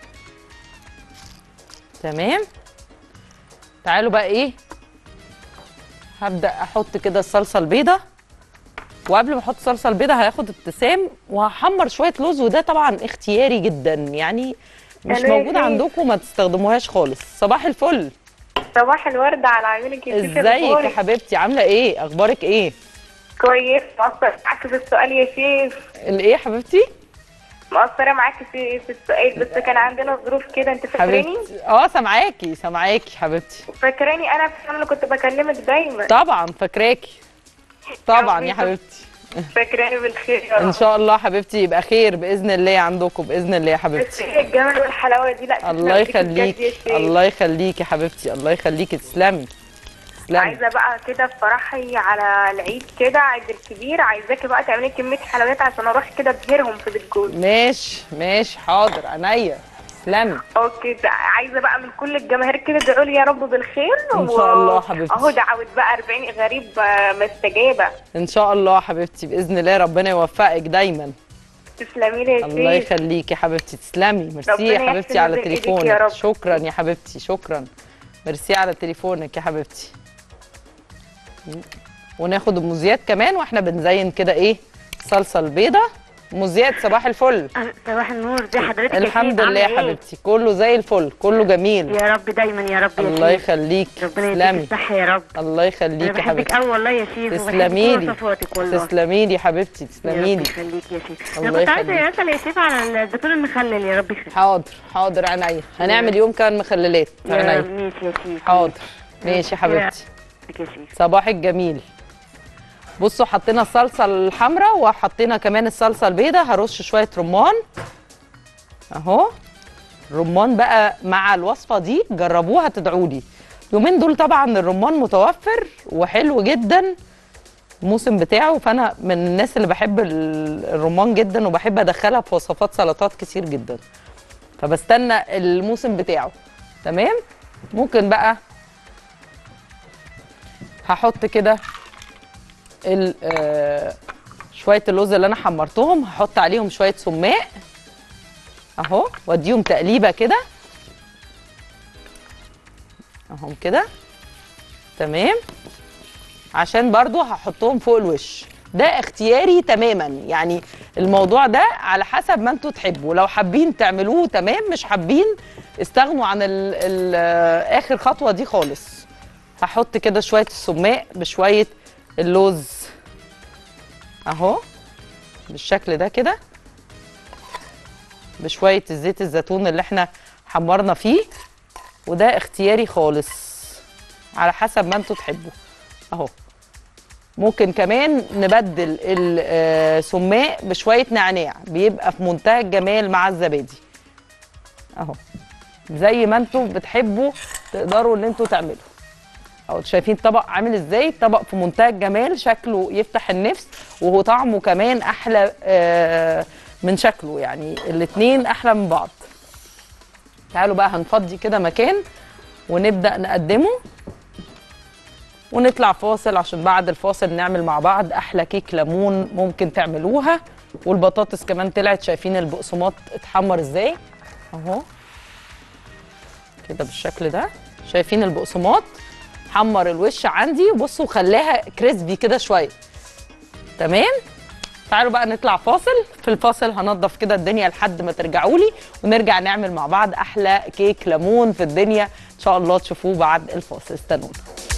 تمام. تعالوا بقى ايه، هبدا احط كده الصلصه البيضاء. وقبل ما احط الصلصه البيضاء هاخد ابتسام وهحمر شويه لوز، وده طبعا اختياري جدا، يعني مش موجود عندكم ما تستخدموهاش خالص. صباح الفل. صباح الورد على عيونك يا شيخ. ازيك يا حبيبتي، عامله ايه؟ اخبارك ايه؟ كويس. مقصرة معاكي في السؤال يا شيف. الايه يا حبيبتي؟ مقصرة معاكي في السؤال، بس كان عندنا ظروف كده. انت فاكراني؟ سامعاكي حبيبتي. فاكراني انا في اللي كنت بكلمك دايما. طبعا فاكراكي طبعا يا حبيبتي. فاكراني بالخير يا رب. ان شاء الله حبيبتي، يبقى خير باذن الله عندكم باذن الله يا حبيبتي. بس ايه الجمال والحلاوه دي. لا الله يخليكي الله يخليكي يا حبيبتي، الله يخليكي. تسلمي. عايزه بقى كده في فرحي على العيد كده، عيد الكبير، عايزاكي بقى تعملي كميه حلويات عشان اروح كده ابهرهم في بيت جوزي. ماشي حاضر عينيا. تسلمي. اوكي. عايزه بقى من كل الجماهير كده ادعوا لي يا رب بالخير. ان شاء الله حبيبتي. اهو دعوه بقى 40 غريب مستجابه. ان شاء الله حبيبتي باذن الله، ربنا يوفقك دايما. تسلمي لي يا سيدي. الله يخليكي يا حبيبتي. تسلمي. ميرسي يا حبيبتي على تليفونك. شكرا يا حبيبتي، شكرا. ميرسي على تليفونك يا حبيبتي. وناخد الموزيات كمان واحنا بنزين كده ايه الصلصه البيضه. موزيات صباح الفل. صباح النور. زي حضرتك؟ الحمد لله يا حبيبتي، كله زي الفل، كله جميل يا رب دايما يا رب. الله يخليك. ربنا يديك الصحه يا رب. الله يخليك يا حبيبتي. انا والله يا شيخ. تسلمي لي. تسلمي لي يا حبيبتي، تسلمي لي. يخليك يا شيخ. الله انا كنت يخليك. عايزه اسال يا شيخ على الزيتون المخلل. يا رب يخليك. حاضر عينيا. هنعمل يوم كان مخللات عينيا. ماشي يا شيخ. حاضر ماشي يا حبيبتي. صباحك جميل. بصوا حطينا الصلصه الحمراء وحطينا كمان الصلصه البيضاء. هرش شويه رمان اهو. الرمان بقى مع الوصفه دي جربوها تدعوا لي. اليومين دول طبعا الرمان متوفر وحلو جدا الموسم بتاعه، فانا من الناس اللي بحب الرمان جدا وبحب ادخلها في وصفات سلطات كتير جدا، فبستنى الموسم بتاعه تمام. ممكن بقى هحط كده شويه اللوز اللي انا حمرتهم، هحط عليهم شويه سماق اهو واديهم تقليبه كده اهم كده تمام، عشان برضو هحطهم فوق الوش. ده اختياري تماما، يعني الموضوع ده على حسب ما انتوا تحبوا. لو حابين تعملوه تمام، مش حابين استغنوا عن اخر خطوه دي خالص. هحط كده شويه السماق بشويه اللوز اهو بالشكل ده كده، بشويه الزيت الزيتون اللي احنا حمرنا فيه، وده اختياري خالص على حسب ما انتوا تحبوا اهو. ممكن كمان نبدل السماق بشويه نعناع، بيبقى في منتهى الجمال مع الزبادي اهو. زي ما انتوا بتحبوا تقدروا ان انتوا تعملوا اهو. شايفين الطبق عامل ازاي؟ طبق في منتهى الجمال، شكله يفتح النفس وهو طعمه كمان احلى من شكله، يعني الاتنين احلى من بعض. تعالوا بقى هنفضي كده مكان ونبدأ نقدمه ونطلع فاصل، عشان بعد الفاصل نعمل مع بعض احلى كيك ليمون ممكن تعملوها. والبطاطس كمان طلعت، شايفين البقسماط اتحمر ازاي اهو كده بالشكل ده. شايفين البقسماط حمر الوش عندي، بصوا خلاها كريسبي كده شويه. تمام، تعالوا بقى نطلع فاصل. في الفاصل هنضف كده الدنيا لحد ما ترجعوا لي، ونرجع نعمل مع بعض احلى كيك ليمون في الدنيا ان شاء الله تشوفوه بعد الفاصل. استنونا.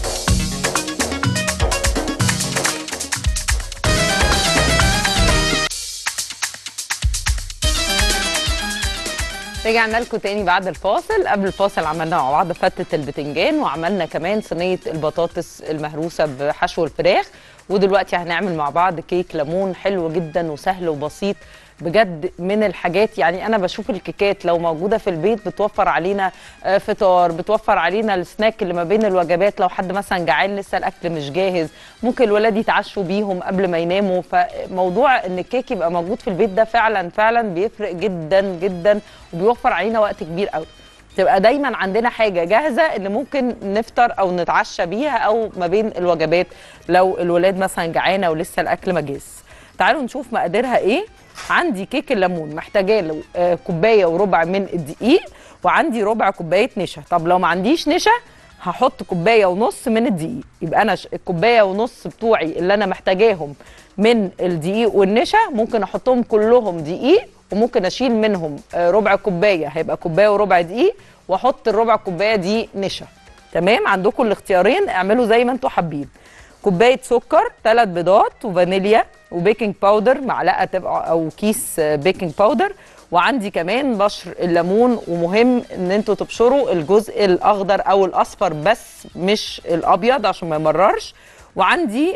رجعنا لكم تاني بعد الفاصل. قبل الفاصل عملنا مع بعض فتة البتنجان، وعملنا كمان صينية البطاطس المهروسة بحشو الفراخ، ودلوقتي هنعمل مع بعض كيك ليمون حلو جدا وسهل وبسيط بجد. من الحاجات يعني انا بشوف الكيكات لو موجوده في البيت بتوفر علينا فطار، بتوفر علينا السناك اللي ما بين الوجبات. لو حد مثلا جعان لسه الاكل مش جاهز، ممكن الولاد يتعشوا بيهم قبل ما يناموا. فموضوع ان الكيك يبقى موجود في البيت ده فعلا فعلا بيفرق جدا جدا، وبيوفر علينا وقت كبير قوي. تبقى دايما عندنا حاجه جاهزه اللي ممكن نفطر او نتعشى بيها او ما بين الوجبات لو الولاد مثلا جعانه ولسه الاكل ما جاهز. تعالوا نشوف مقاديرها ايه. عندي كيك الليمون محتاجه له كوبايه وربع من الدقيق، وعندي ربع كوبايه نشا. طب لو ما عنديش نشا هحط كوبايه ونص من الدقيق، يبقى انا الكوبايه ونص بتوعي اللي انا محتاجاهم من الدقيق والنشا ممكن احطهم كلهم دقيق، وممكن اشيل منهم ربع كوبايه، هيبقى كوبايه وربع دقيق، واحط الربع كوبايه دي نشا. تمام، عندكم الاختيارين، اعملوا زي ما انتوا حابين. كوبايه سكر، 3 بيضات، وفانيليا، وبيكنج باودر معلقه تبقى او كيس بيكنج باودر، وعندي كمان بشر الليمون. ومهم ان انتوا تبشروا الجزء الاخضر او الاصفر بس مش الابيض عشان ما يمررش. وعندي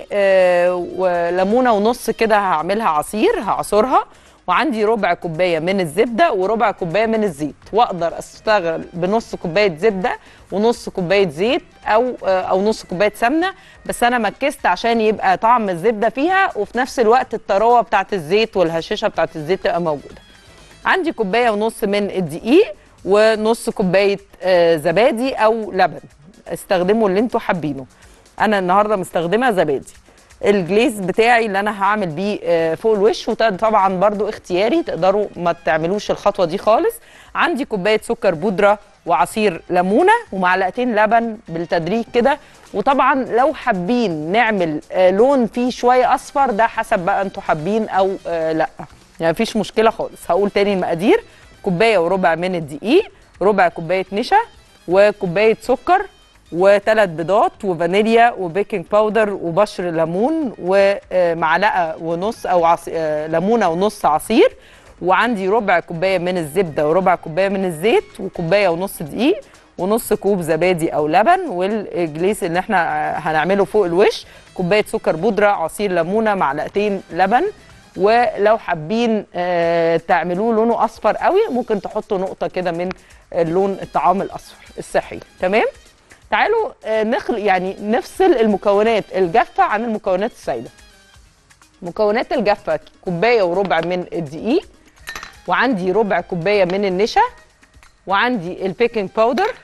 ليمونه ونص كده هعملها عصير هعصرها، وعندي ربع كوبايه من الزبده وربع كوبايه من الزيت. واقدر اشتغل بنص كوبايه زبده ونص كوبايه زيت او نص كوبايه سمنه، بس انا مكست عشان يبقى طعم الزبده فيها وفي نفس الوقت الطراوه بتاعت الزيت والهشاشه بتاعت الزيت تبقى موجوده. عندي كوبايه ونص من الدقيق ونص كوبايه زبادي او لبن، استخدموا اللي انتوا حابينه. انا النهارده مستخدمه زبادي. الجليز بتاعي اللي انا هعمل بيه فوق الوش، وطبعا برضو اختياري، تقدروا ما تعملوش الخطوه دي خالص. عندي كوبايه سكر بودره وعصير ليمونه ومعلقتين لبن بالتدريج كده. وطبعا لو حابين نعمل لون فيه شويه اصفر ده حسب بقى انتوا حابين او لا، يعني مفيش مشكله خالص. هقول تاني المقادير: كوبايه وربع من الدقيق، ربع كوبايه نشا، وكوبايه سكر، و3 بيضات، وفانيليا، وبيكنج باودر، وبشر ليمون، ومعلقه ونص او ليمونه ونص عصير، وعندي ربع كوبايه من الزبده وربع كوبايه من الزيت، وكوبايه ونص دقيق، ونص كوب زبادي او لبن. والجليس اللي احنا هنعمله فوق الوش كوبايه سكر بودره، عصير ليمونه، معلقتين لبن. ولو حابين تعملوه لونه اصفر قوي ممكن تحطوا نقطه كده من اللون الطعام الاصفر الصحي. تمام، تعالوا يعني نفصل المكونات الجافه عن المكونات السائله. مكونات الجافه كوبايه وربع من الدقيق، وعندي ربع كوبايه من النشا، وعندي البيكنج باودر.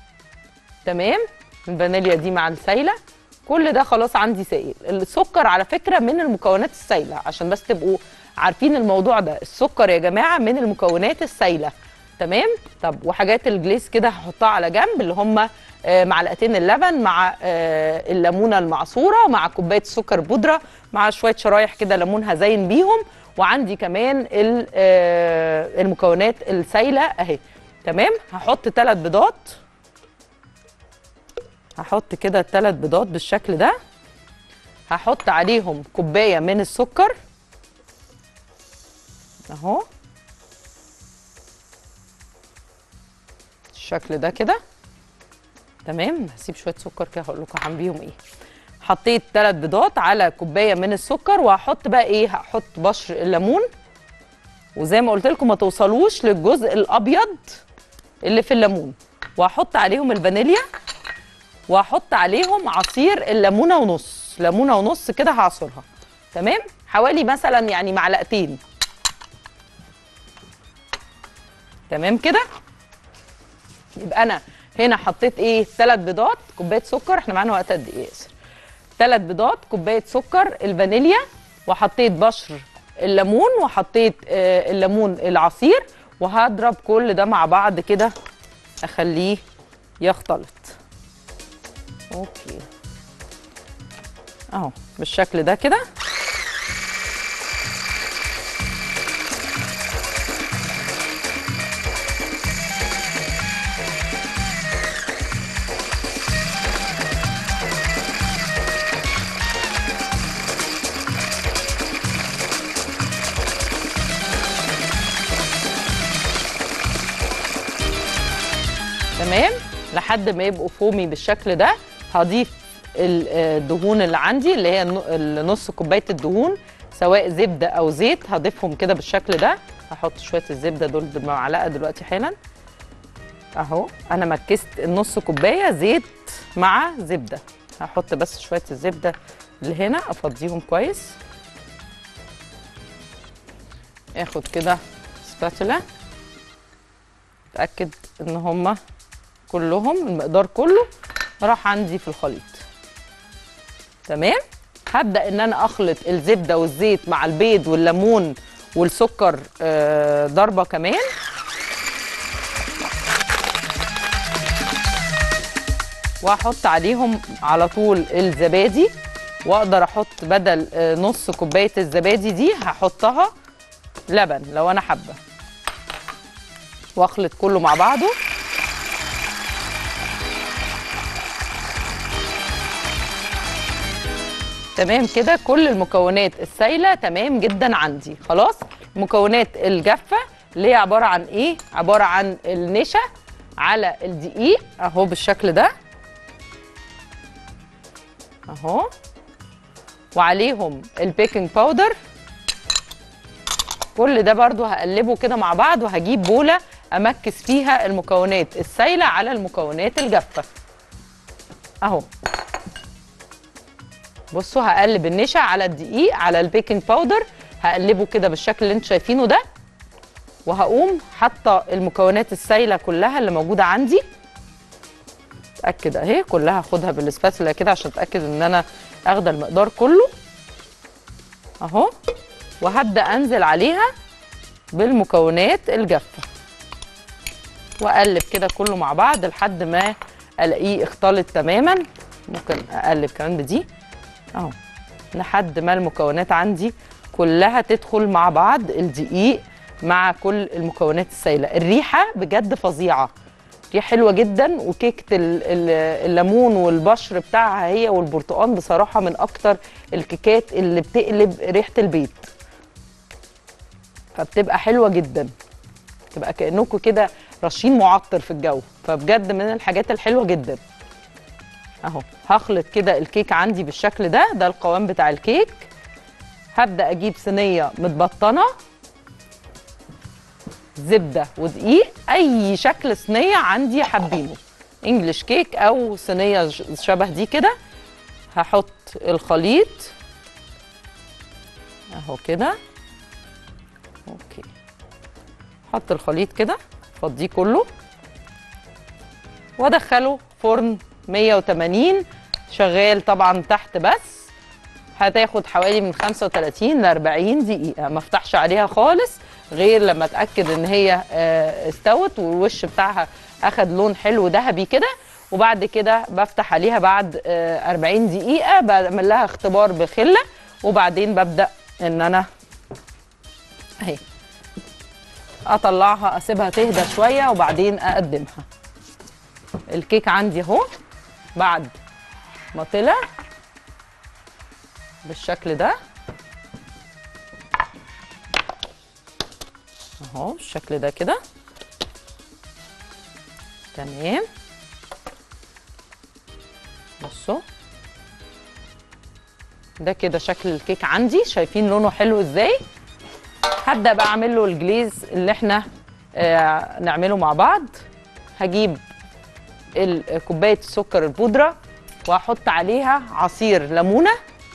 تمام، الفانيليا دي مع السايله، كل ده خلاص عندي سائل. السكر على فكره من المكونات السائله عشان بس تبقوا عارفين الموضوع ده، السكر يا جماعه من المكونات السائله. تمام، طب وحاجات الجليس كده هحطها على جنب، اللي هم معلقتين اللبن مع الليمونه المعصوره مع كوبايه سكر بودره مع شويه شرايح كده ليمون هزين بيهم. وعندي كمان المكونات السائله اهي. تمام، هحط 3 بيضات، هحط كده 3 بيضات بالشكل ده، هحط عليهم كوبايه من السكر اهو الشكل ده كده. تمام، هسيب شويه سكر كده هقول لكم هعمل بيهم ايه. حطيت 3 بيضات على كوبايه من السكر، وهحط بقى ايه، هحط بشر الليمون، وزي ما قلت لكم ما توصلوش للجزء الابيض اللي في الليمون، وهحط عليهم الفانيليا، وهحط عليهم عصير الليمونه ونص، ليمونه ونص كده هعصرها. تمام، حوالي مثلا يعني معلقتين. تمام كده. يبقى انا هنا حطيت ايه، 3 بيضات، كوبايه سكر، احنا معانا وقت قد ايه يا ياسر؟ 3 بيضات، كوبايه سكر، الفانيليا، وحطيت بشر الليمون، وحطيت الليمون العصير، وهضرب كل ده مع بعض كده اخليه يختلط. اوكي اهو بالشكل ده كده. تمام لحد ما يبقوا فومي بالشكل ده. هضيف الدهون اللي عندي اللي هي نص كوبايه الدهون، سواء زبده او زيت، هضيفهم كده بالشكل ده. هحط شويه الزبده دول بالمعلقه دلوقتي حالا اهو. انا مكست النص كوبايه زيت مع زبده، هحط بس شويه الزبده اللي هنا افضيهم كويس. اخد كده سباتولا اتاكد ان هما كلهم المقدار كله راح عندي في الخليط. تمام. هبدا ان انا اخلط الزبده والزيت مع البيض والليمون والسكر ضربه كمان. واحط عليهم على طول الزبادي، واقدر احط بدل نص كوبايه الزبادي دي هحطها لبن لو انا حابه، واخلط كله مع بعضه. تمام كده. كل المكونات السايله تمام جدا عندي. خلاص المكونات الجافه اللي هي عباره عن ايه، عباره عن النشا على الدقيق اهو بالشكل ده اهو، وعليهم البيكنج باودر. كل ده برضو هقلبه كده مع بعض، وهجيب بوله امكس فيها المكونات السايله على المكونات الجافه اهو. بصوا هقلب النشا على الدقيق على البيكنج باودر، هقلبه كده بالشكل اللي انتوا شايفينه ده، وهقوم حاطه المكونات السايله كلها اللي موجوده عندي. اتاكد اهي كلها، اخدها بالسباتولا كده عشان اتاكد ان انا اخده المقدار كله اهو، وهبدا انزل عليها بالمكونات الجافه، واقلب كده كله مع بعض لحد ما الاقيه اختلط تماما. ممكن اقلب كمان بدي اهو لحد ما المكونات عندي كلها تدخل مع بعض، الدقيق مع كل المكونات السائله. الريحه بجد فظيعه، ريحه حلوه جدا، وكيكه الليمون والبشر بتاعها هي والبرتقال بصراحه من اكتر الكيكات اللي بتقلب ريحه البيت، فبتبقى حلوه جدا، تبقى كانكم كده رشين معطر في الجو، فبجد من الحاجات الحلوه جدا اهو. هخلط كده الكيك عندي بالشكل ده، ده القوام بتاع الكيك. هبدا اجيب صينيه متبطنه زبده ودقيق، اي شكل صينيه عندي حابينه، انجلش كيك او صينيه شبه دي كده. هحط الخليط اهو كده اوكي، احط الخليط كده افضيه كله، وادخله فرن 180 شغال طبعا تحت بس. هتاخد حوالي من 35 ل 40 دقيقه، ما افتحش عليها خالص غير لما اتاكد ان هي استوت والوش بتاعها اخد لون حلو ذهبي كده. وبعد كده بفتح عليها بعد 40 دقيقه، بعمل لها اختبار بخله، وبعدين ببدا ان انا اهي اطلعها اسيبها تهدى شويه وبعدين اقدمها. الكيك عندي اهو بعد ما طلع بالشكل ده اهو، بالشكل ده كده تمام. بصوا ده كده شكل الكيك عندي، شايفين لونه حلو ازاي. هبدا بقى اعمل له الجليز اللي احنا نعمله مع بعض. هجيب كوبايه السكر البودره وهحط عليها عصير ليمونه،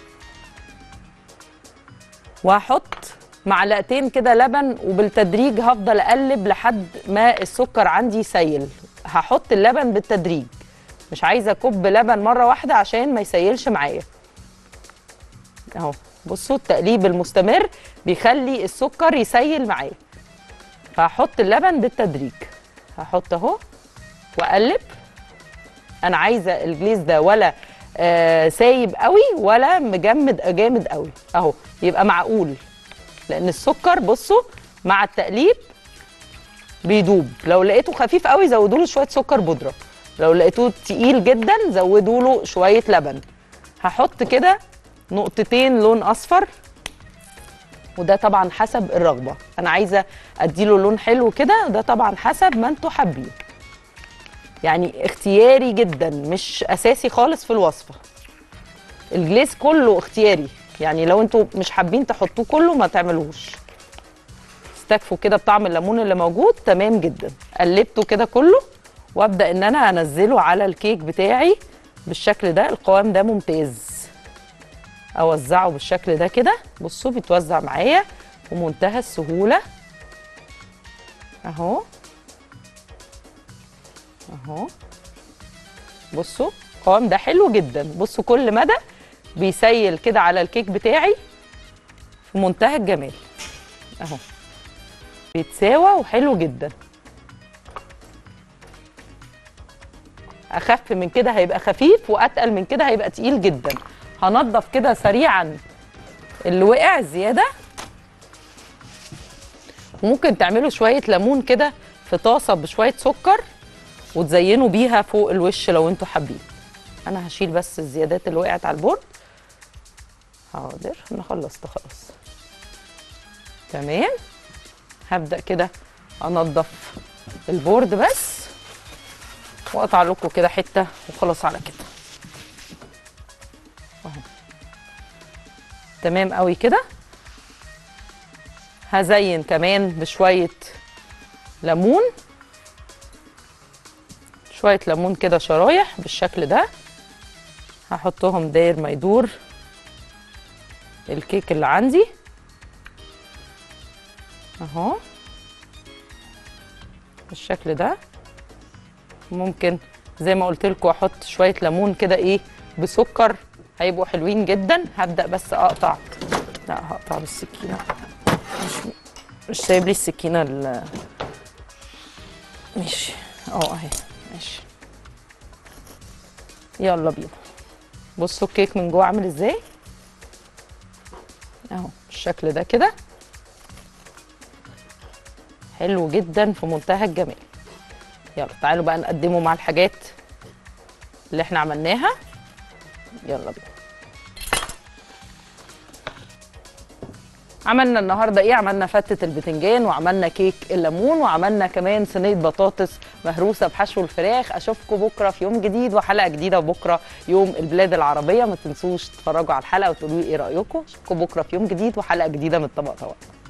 وهحط معلقتين كده لبن، وبالتدريج هفضل اقلب لحد ما السكر عندي يسيل. هحط اللبن بالتدريج، مش عايزه اكب لبن مره واحده عشان ما يسيلش معايا. اهو بصوا التقليب المستمر بيخلي السكر يسيل معايا. فهحط اللبن بالتدريج، هحط اهو واقلب. انا عايزه الجليز ده ولا سايب قوي ولا مجمد جامد قوي، اهو يبقى معقول، لان السكر بصوا مع التقليب بيدوب. لو لقيته خفيف قوي زودوا له شويه سكر بودره، لو لقيتوه تقيل جدا زودوا له شويه لبن. هحط كده نقطتين لون اصفر، وده طبعا حسب الرغبه، انا عايزه اديله لون حلو كده، ده طبعا حسب ما انتوا حابين، يعني اختياري جدا مش اساسي خالص في الوصفه. الجليس كله اختياري، يعني لو انتوا مش حابين تحطوه كله ما تعملوش، استكفوا كده بطعم الليمون اللي موجود تمام جدا. قلبته كده كله وابدا ان انا انزله على الكيك بتاعي بالشكل ده. القوام ده ممتاز، اوزعه بالشكل ده كده، بصوا بيتوزع معايا بمنتهى السهوله اهو اهو. بصوا القوام ده حلو جدا، بصوا كل مدى بيسيل كده على الكيك بتاعي في منتهى الجمال اهو، بيتساوى وحلو جدا. اخف من كده هيبقى خفيف، واتقل من كده هيبقى تقيل جدا. هنضف كده سريعا اللي وقع زياده، وممكن تعملوا شويه ليمون كده في طاسه بشويه سكر وتزينوا بيها فوق الوش لو انتوا حابين. انا هشيل بس الزيادات اللي وقعت على البورد. حاضر انا خلصت خلاص تمام. هبدا كده انضف البورد بس، واقطع لكم كده حته وخلاص على كده اهو تمام قوي كده. هزين كمان بشويه ليمون، شويه ليمون كده شرايح بالشكل ده، هحطهم داير ما يدور الكيك اللي عندي اهو بالشكل ده. ممكن زي ما قلت لكم احط شويه ليمون كده ايه بسكر، هيبقوا حلوين جدا. هبدا بس اقطع، لا هقطع بالسكينه، مش سايب لي السكينه ماشي اهي ماشي. يلا بينا. بصوا الكيك من جوه عامل ازاي اهو بالشكل ده كده، حلو جدا في منتهى الجمال. يلا تعالوا بقى نقدمه مع الحاجات اللي احنا عملناها. يلا بينا. عملنا النهارده ايه؟ عملنا فتة البتنجان، وعملنا كيك الليمون، وعملنا كمان صينيه بطاطس مهروسه بحشو الفراخ. اشوفكم بكره في يوم جديد وحلقه جديده، وبكره يوم البلاد العربيه. ما تنسوش تتفرجوا على الحلقه وتقولوا لي ايه رايكم. اشوفكم بكره في يوم جديد وحلقه جديده من الطبق طبق.